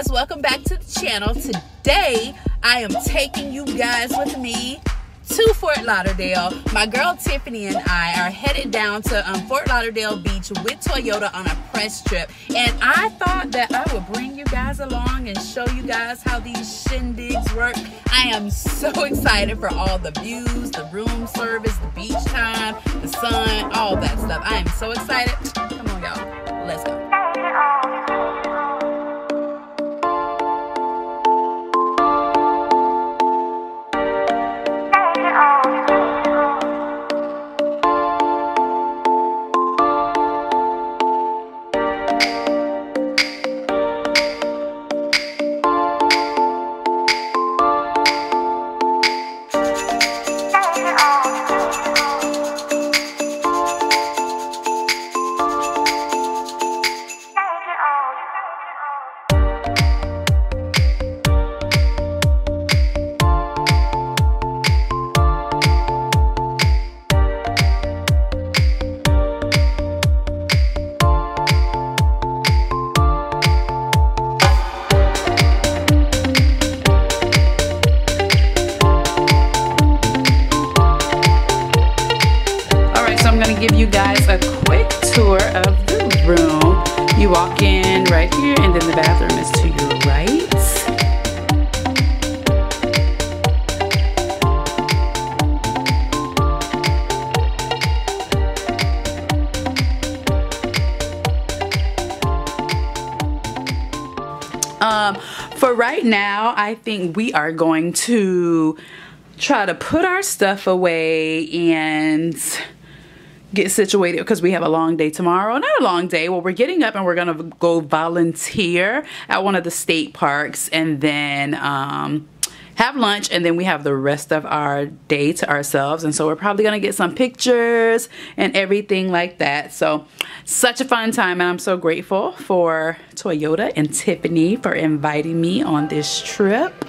guys, welcome back to the channel. Today I am taking you guys with me to Fort Lauderdale. My girl Tiffany and I are headed down to Fort Lauderdale Beach with Toyota on a press trip, and I thought that I would bring you guys along and show you guys how these shindigs work. I am so excited for all the views, the room service, the beach time, the sun, all that stuff. I am so excited. Come on, y'all, let's go. Give you guys a quick tour of the room. You walk in right here, and then the bathroom is to your right. For right now, I think we are going to try to put our stuff away and get situated because we have a long day tomorrow. Not a long day. Well, we're getting up and we're gonna go volunteer at one of the state parks, and then have lunch, and then we have the rest of our day to ourselves. And so we're probably gonna get some pictures and everything like that. So such a fun time, and I'm so grateful for Toyota and Tiffany for inviting me on this trip.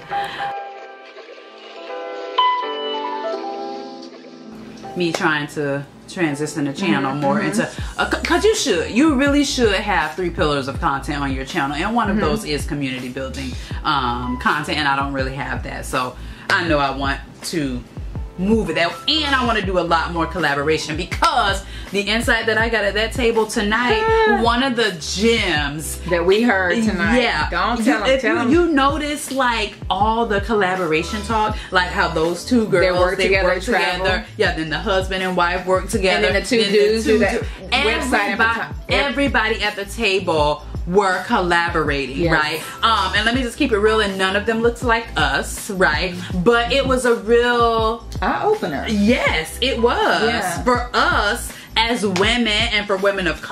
Me trying to transition the channel more into, cause you really should have 3 pillars of content on your channel, and one of those is community building content, and I don't really have that. So I know I want to move it out, and I want to do a lot more collaboration, because the insight that I got at that table tonight, one of the gems that we heard tonight. Yeah, don't tell them. You notice like all the collaboration talk, like how those two girls work together. Yeah, then the husband and wife work together, and then the two dudes do that website. Everybody at the table were collaborating, right? And let me just keep it real, and none of them looks like us, right? But it was a real eye-opener. Yes, it was for us as women, and for women of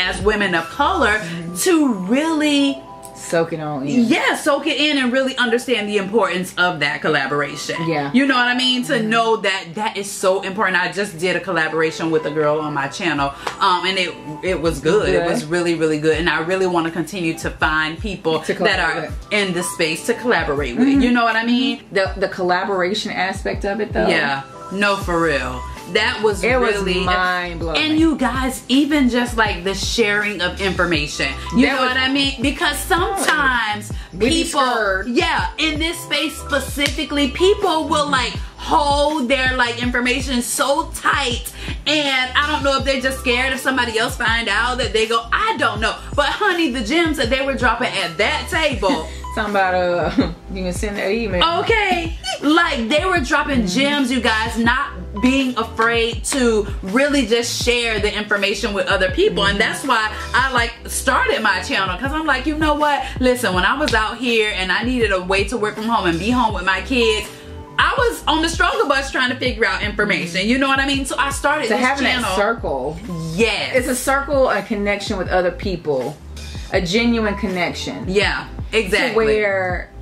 color, to really soak it on in. Yeah, soak it in and really understand the importance of that collaboration. Yeah. You know what I mean? To know that that is so important. I just did a collaboration with a girl on my channel, and it was good. It was really, really good. And I really want to continue to find people that are in the space to collaborate with. You know what I mean? The collaboration aspect of it, though. Yeah. No, for real. That was really mind-blowing. And you guys, even just like the sharing of information, you know what I mean? Because sometimes people, in this space specifically, people will like hold their like information so tight, and I don't know if they're just scared if somebody else find out that they go, I don't know. But honey, the gems that they were dropping at that table. Talking about you can send their email. Okay, like they were dropping gems, you guys, not being afraid to really just share the information with other people. And that's why I like started my channel, because I'm like, you know what, listen, when I was out here and I needed a way to work from home and be home with my kids, I was on the struggle bus trying to figure out information. You know what I mean? So I started this having channel. That circle. Yes. It's a circle, a connection with other people. A genuine connection. Yeah, exactly. To where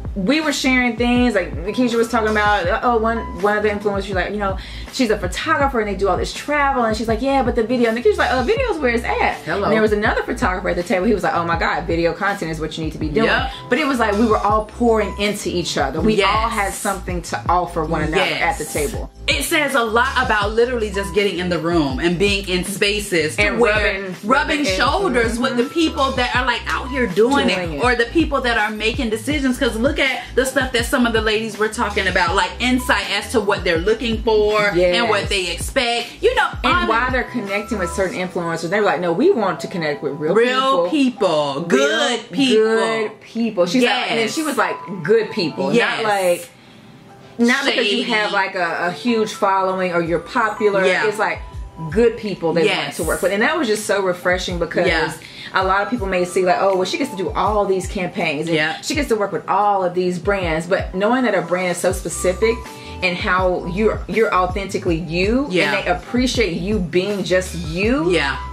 we were sharing things like Nakisha was talking about. Oh, one of the influencers, like, you know, she's a photographer and they do all this travel, and she's like, yeah, but the video. And Nakisha's like, oh, video's where it's at. Hello. And there was another photographer at the table. He was like, oh my God, video content is what you need to be doing. Yep. But it was like we were all pouring into each other. We all had something to offer one another at the table. It says a lot about literally just getting in the room and being in spaces and rubbing shoulders with the people that are like out here doing it, or the people that are making decisions. Because look at the stuff that some of the ladies were talking about, like insight as to what they're looking for and what they expect, you know, and why they're connecting with certain influencers. They were like, no, we want to connect with real people, good people. She's like, and then she was like, good people, not like, not shady. Because you have like a huge following or you're popular. It's like good people they want to work with. And that was just so refreshing, because a lot of people may see like, oh, well, she gets to do all these campaigns and she gets to work with all of these brands. But knowing that a brand is so specific and how you're authentically you, and they appreciate you being just you.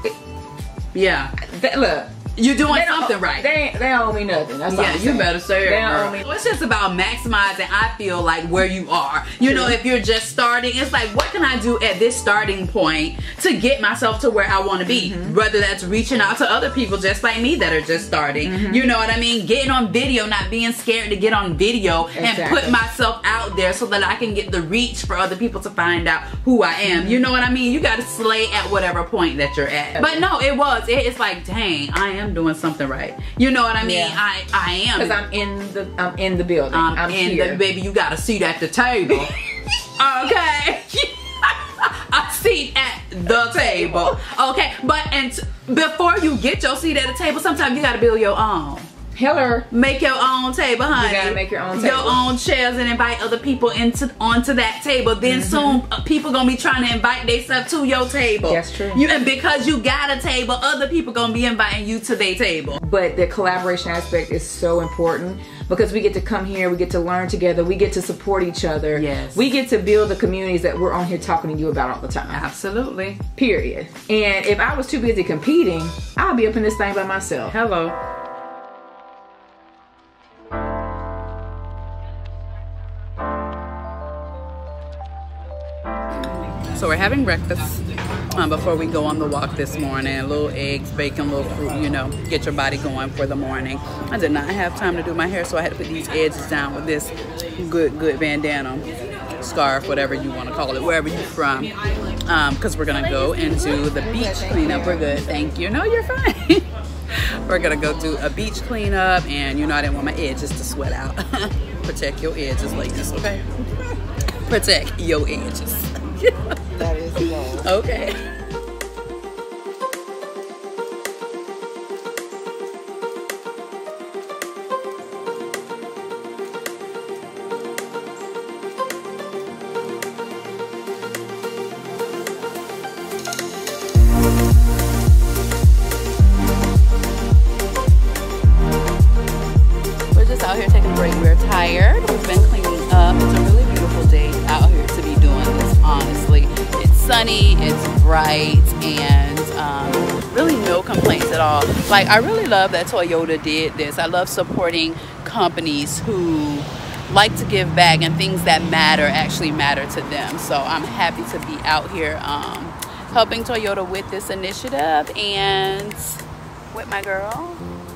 Look, you're doing something right. They don't owe me nothing. That's all you better say it. They don't owe me. It's just about maximizing, I feel like, where you are. You know, if you're just starting, it's like, what can I do at this starting point to get myself to where I want to be? Whether that's reaching out to other people just like me that are just starting. You know what I mean? Getting on video, not being scared to get on video and put myself out there so that I can get the reach for other people to find out who I am. You know what I mean? You got to slay at whatever point that you're at. But no, it's like, dang, I am doing something right. You know what I mean? I am, because I'm in the building. I'm in here. Baby, you got a seat at the table. Okay. A seat at the table. Okay, but before you get your seat at the table, sometimes you gotta build your own. Hello. Make your own table, honey. You gotta make your own table. Your own chairs and invite other people onto that table. Then soon people gonna be trying to invite themselves to your table. That's true. And because you got a table, other people gonna be inviting you to their table. But the collaboration aspect is so important, because we get to come here, we get to learn together, we get to support each other. Yes. We get to build the communities that we're on here talking to you about all the time. Absolutely. Period. And if I was too busy competing, I'll be up in this thing by myself. Hello. So we're having breakfast before we go on the walk this morning. A little eggs, bacon, a little fruit, you know, get your body going for the morning. I did not have time to do my hair, so I had to put these edges down with this good bandana, scarf, whatever you want to call it, wherever you're from. Because we're going to go and do the beach cleanup. We're good, thank you. No, you're fine. We're going to go do a beach cleanup, and you know I didn't want my edges to sweat out. Protect your edges, ladies, okay? Protect your edges. That is the goal. Okay. We're just out here taking a break. We're tired. We've been cleaning up. It's a really beautiful day out here to be doing this, honestly. It's sunny, it's bright, and really no complaints at all. Like, I really love that Toyota did this. I love supporting companies who like to give back, and things that matter actually matter to them. So I'm happy to be out here helping Toyota with this initiative and with my girl.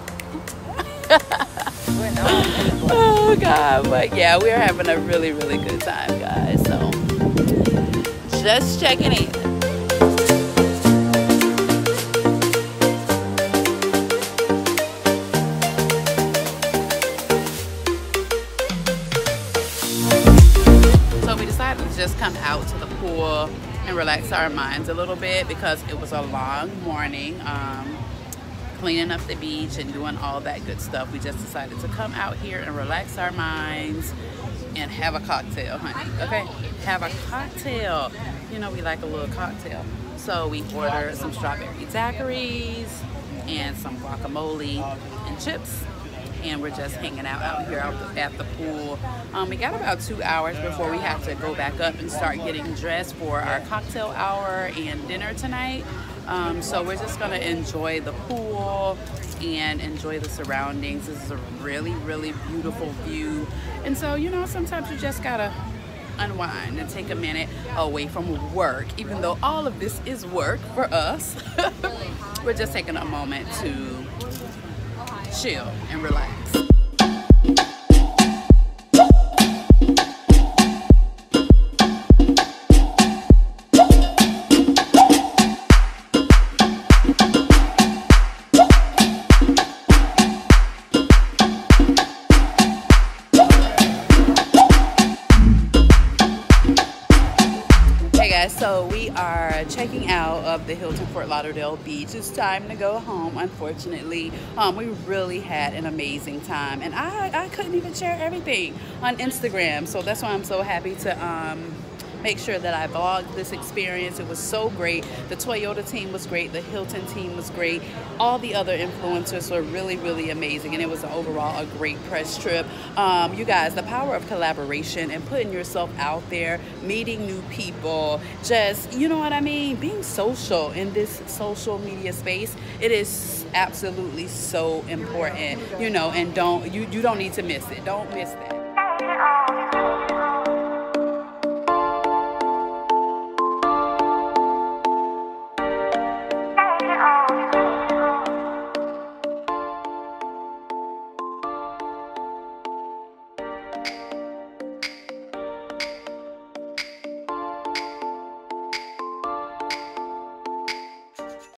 Oh God, but yeah, we're having a really good time, guys. So just checking in. So we decided to just come out to the pool and relax our minds a little bit, because it was a long morning. Cleaning up the beach and doing all that good stuff. We just decided to come out here and relax our minds and have a cocktail, honey. Okay, have a cocktail. You know we like a little cocktail. So we ordered some strawberry daiquiris and some guacamole and chips, and we're just hanging out here at the pool. We got about 2 hours before we have to go back up and start getting dressed for our cocktail hour and dinner tonight. So we're just gonna enjoy the pool and enjoy the surroundings. This is a really, really beautiful view. And so, you know, sometimes you just gotta unwind and take a minute away from work. Even though all of this is work for us, we're just taking a moment to chill and relax. So we are checking out of the Hilton Fort Lauderdale Beach. It's time to go home, unfortunately. We really had an amazing time, and I couldn't even share everything on Instagram, so that's why I'm so happy to make sure that I vlogged this experience. It was so great. The Toyota team was great. The Hilton team was great. All the other influencers were really, really amazing, and it was overall a great press trip. You guys, the power of collaboration and putting yourself out there, meeting new people, just, you know what I mean, being social in this social media space, it is absolutely so important, you know, and you don't need to miss it. Don't miss that.